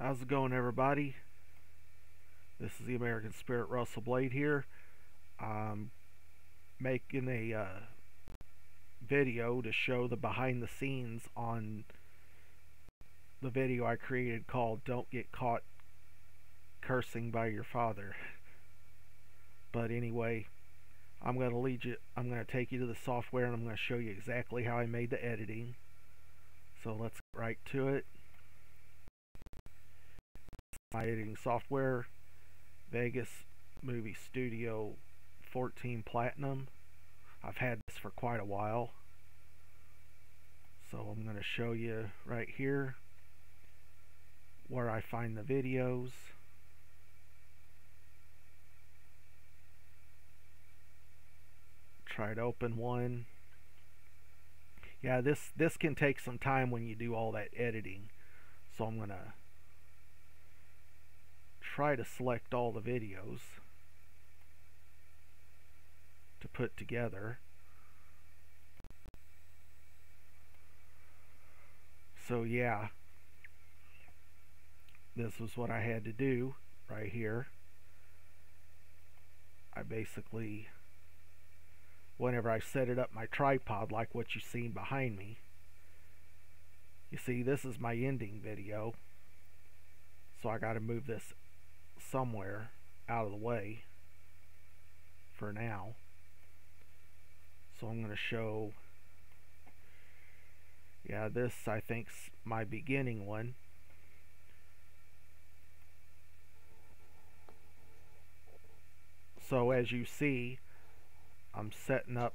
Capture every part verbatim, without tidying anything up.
How's it going, everybody? This is the American Spirit, Russell Blade here. I'm making a uh, video to show the behind the scenes on the video I created called Don't Get Caught Cursing by Your Father. But anyway, I'm going to lead you, I'm going to take you to the software and I'm going to show you exactly how I made the editing. So let's get right to it. My editing software, Vegas Movie Studio fourteen Platinum. I've had this for quite a while. So I'm going to show you right here where I find the videos. Try to open one. Yeah, this this can take some time when you do all that editing. So I'm going to try to select all the videos to put together. So yeah, this was what I had to do right here. I basically, whenever I set it up my tripod like what you seen behind me, you see this is my ending video, so I got to move this somewhere out of the way for now. So I'm going to show, yeah, this I think's my beginning one. So as you see, I'm setting up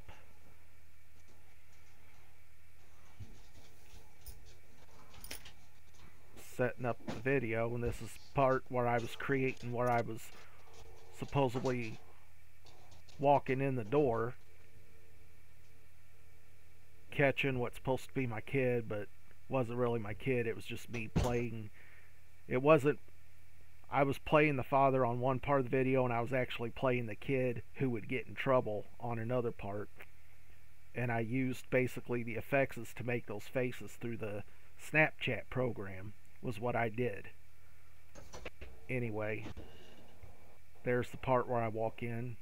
setting up the video, and this is part where I was creating where I was supposedly walking in the door, catching what's supposed to be my kid, but wasn't really my kid. It was just me playing. It wasn't, I was playing the father on one part of the video, and I was actually playing the kid who would get in trouble on another part. And I used basically the effects to make those faces through the Snapchat program, was what I did. Anyway, there's the part where I walk in.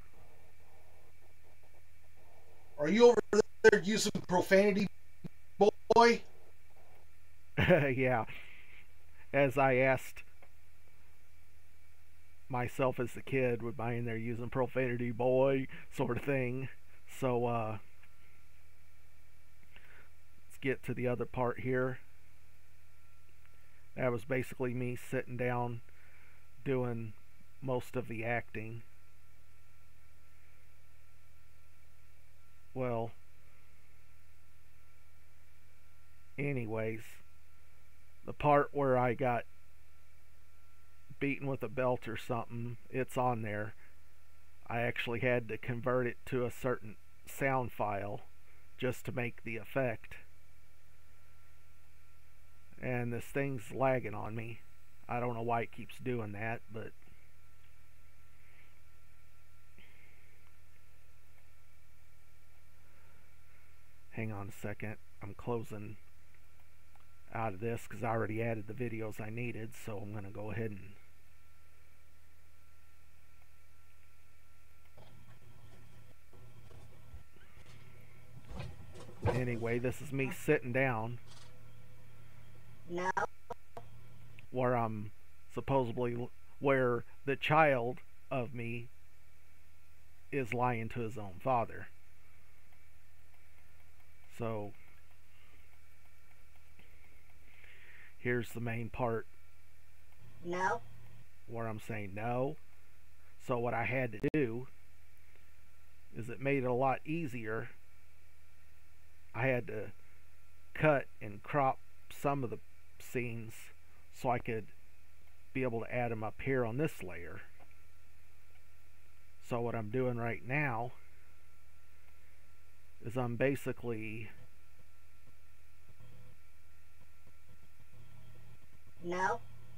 Are you over there using profanity, boy? Yeah, as I asked myself as a kid, would I in there using profanity, boy, sort of thing. So uh, let's get to the other part here. That was basically me sitting down doing most of the acting. Well, anyways, the part where I got beaten with a belt or something, it's on there. I actually had to convert it to a certain sound file just to make the effect. And this thing's lagging on me. I don't know why it keeps doing that, but hang on a second. I'm closing out of this because I already added the videos I needed, so I'm going to go ahead and anyway, this is me sitting down. No. Where I'm supposedly, where the child of me is lying to his own father. So here's the main part. No. Where I'm saying no. So what I had to do is it made it a lot easier. I had to cut and crop some of the scenes so I could be able to add them up here on this layer. So what I'm doing right now is I'm basically no.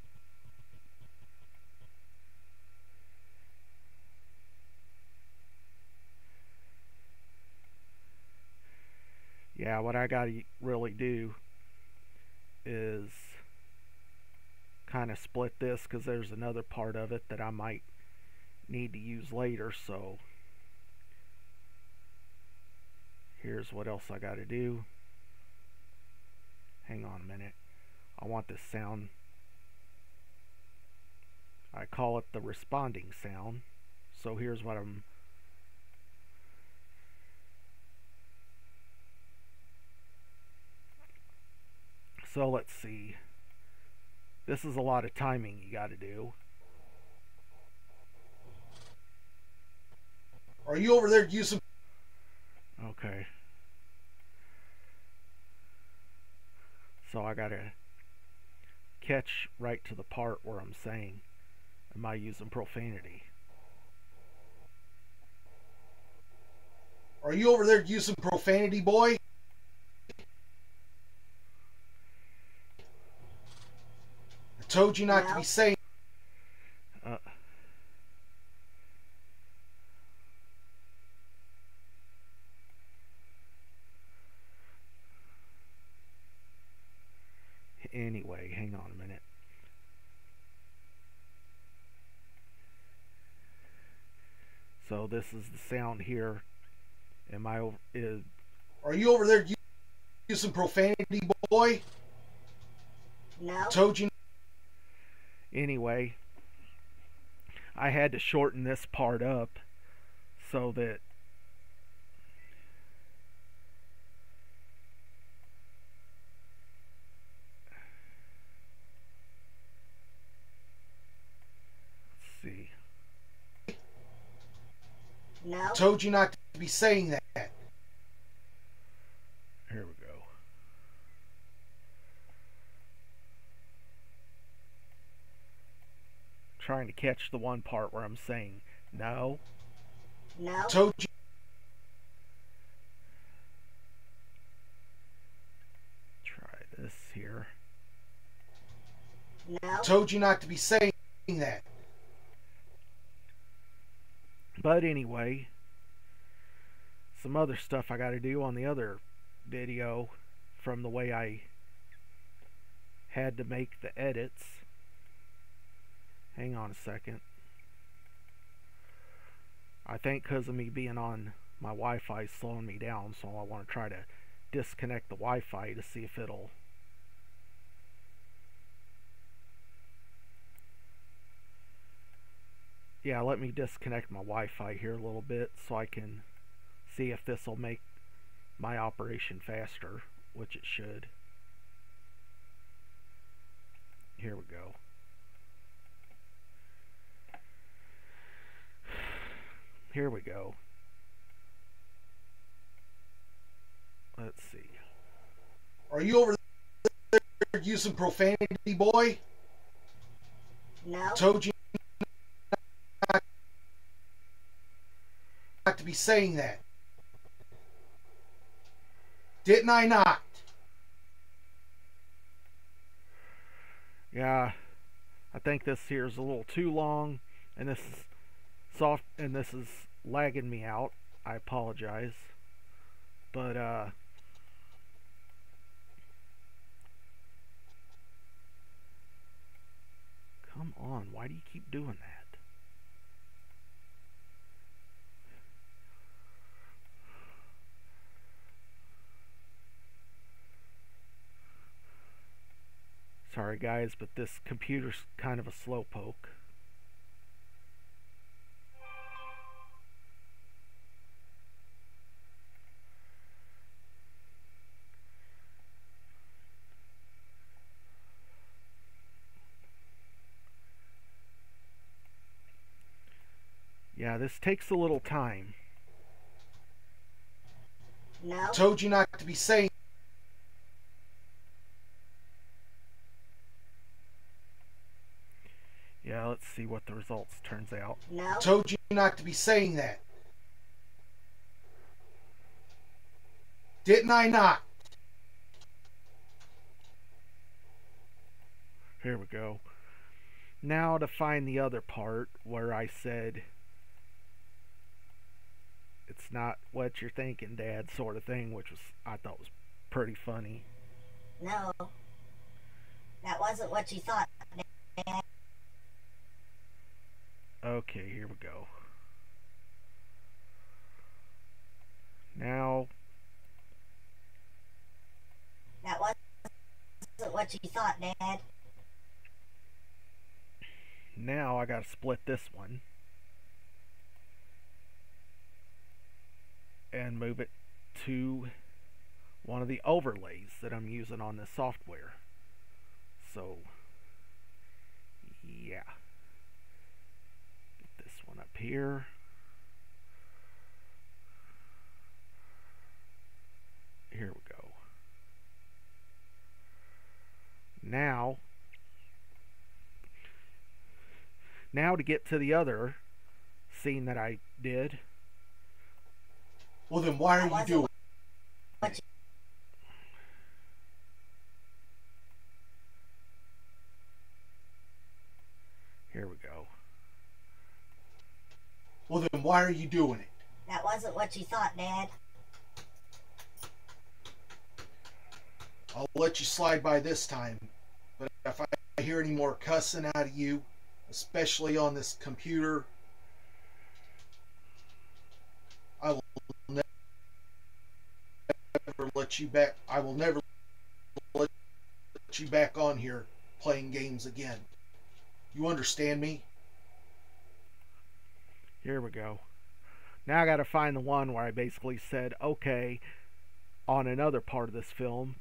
Yeah, what I gotta really do is kind of split this because there's another part of it that I might need to use later. So here's what else I got to do. Hang on a minute. I want this sound. I call it the responding sound. So here's what I'm So let's see. This is a lot of timing you got to do. Are you over there using? Okay. So I got to catch right to the part where I'm saying, am I using profanity? Are you over there using profanity, boy? I told you not No. to be saying. Uh, anyway, hang on a minute. So this is the sound here. Am I over? Is, Are you over there using profanity, boy? No. I told you. anyway, I had to shorten this part up so that let's see. No. I told you not to be saying that. Here we go. Trying to catch the one part where I'm saying no. No. I told you. Try this here. No. I told you not to be saying that. But anyway, some other stuff I got to do on the other video from the way I had to make the edits. Hang on a second. I think because of me being on my Wi-Fi slowing me down, so I want to try to disconnect the Wi-Fi to see if it'll yeah, let me disconnect my Wi-Fi here a little bit so I can see if this will make my operation faster, which it should. Here we go. Here we go. Let's see. Are you over there using profanity, boy? No. I told you not to be saying that. Didn't I not? Yeah, I think this here is a little too long, and this is soft, and this is lagging me out. I apologize, but uh, come on, why do you keep doing that? Sorry guys, but this computer's kind of a slowpoke. Yeah, this takes a little time. No. I told you not to be saying. Yeah, let's see what the results turns out. No. I told you not to be saying that. Didn't I not? Here we go. Now to find the other part where I said it's not what you're thinking, Dad, sort of thing, which was I thought was pretty funny. No. That wasn't what you thought. Okay, here we go. Now, That wasn't what you thought, Dad. now I gotta split this one and move it to one of the overlays that I'm using on this software. So, yeah. Get this one up here. Here we go. Now, now to get to the other scene that I did. Well, then why are you doing? What you, Here we go. Well, then why are you doing it? that wasn't what you thought, Dad. I'll let you slide by this time, but if I hear any more cussing out of you, especially on this computer, I will never let you back. I will never let you back on here playing games again. You understand me? Here we go. Now I gotta find the one where I basically said, okay, on another part of this film.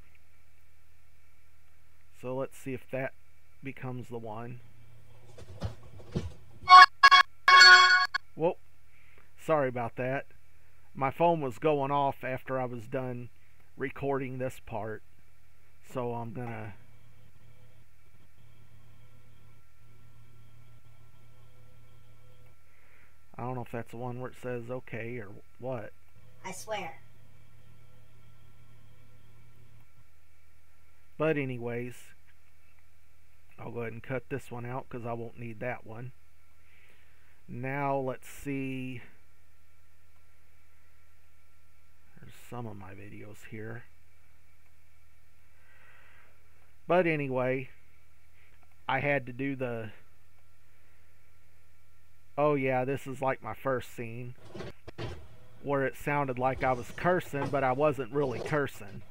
So let's see if that becomes the one. Whoa. Sorry about that. My phone was going off after I was done recording this part. So I'm gonna... I don't know if that's the one where it says okay or what. I swear. But anyways, I'll go ahead and cut this one out because I won't need that one. Now let's see. There's some of my videos here. But anyway, I had to do the... Oh yeah, this is like my first scene where it sounded like I was cursing, but I wasn't really cursing.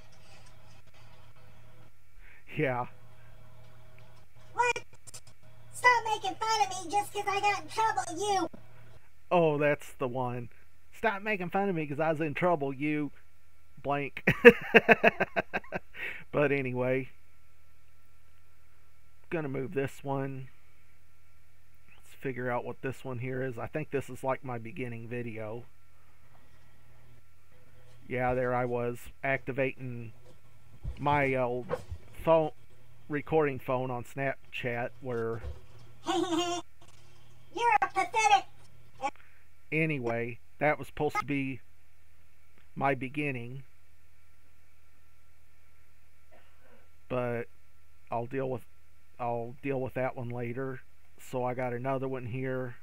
Yeah. What? Stop making fun of me just because I got in trouble, you. Oh, that's the one. Stop making fun of me because I was in trouble, you blank. But anyway, gonna move this one. Let's figure out what this one here is. I think this is like my beginning video. Yeah, there I was activating my old phone recording phone on Snapchat where You're a pathetic. anyway, that was supposed to be my beginning, but I'll deal with I'll deal with that one later. So I got another one here.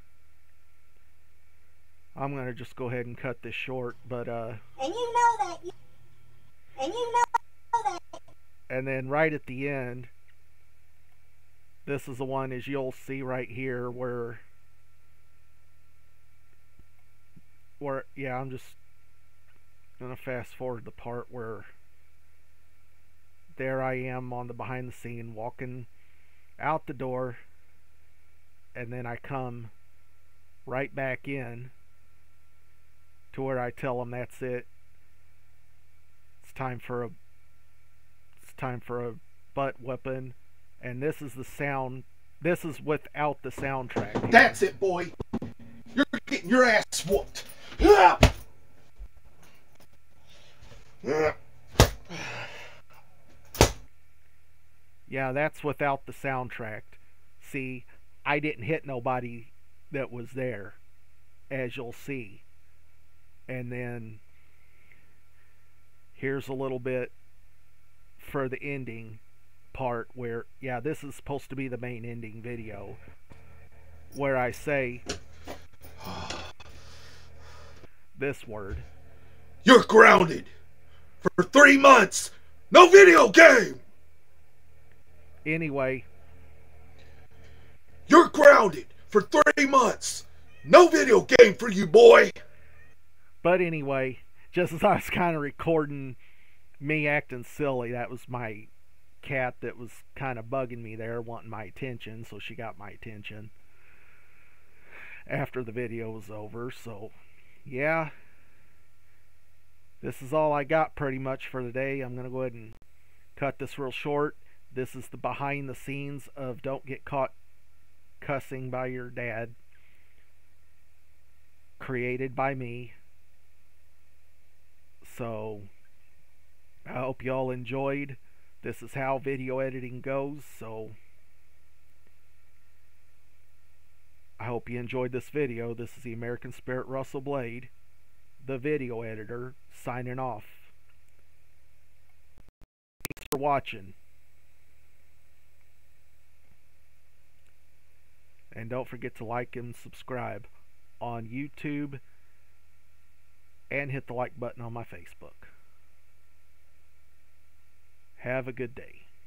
I'm gonna just go ahead and cut this short, but uh And you know that. You, and you know that. and then right at the end, this is the one, as you'll see right here, where where yeah, I'm just gonna fast forward the part where there I am on the behind the scene walking out the door, and then I come right back in to where I tell them that's it. It's time for a it's time for a butt whipping, and this is the sound. This is without the soundtrack. That's it, boy. You're getting your ass whooped. Yeah. Yeah. Yeah, that's without the soundtrack. See, I didn't hit nobody that was there, as you'll see. And then here's a little bit for the ending part where, yeah, this is supposed to be the main ending video, where I say this word. You're grounded for three months. No video game. Anyway, You're grounded for three months. No video game for you, boy. But anyway, just as I was kind of recording me acting silly, that was my cat that was kind of bugging me there, wanting my attention, so she got my attention after the video was over. So yeah, this is all I got pretty much for today. I'm gonna go ahead and cut this real short. This is the behind the scenes of Don't Get Caught Cussing by Your Dad, created by me. So I hope you all enjoyed. This is how video editing goes, so I hope you enjoyed this video. This is the American Spirit Russell Blade, the video editor, signing off. Thanks for watching. And don't forget to like and subscribe on YouTube, and hit the like button on my Facebook. Have a good day.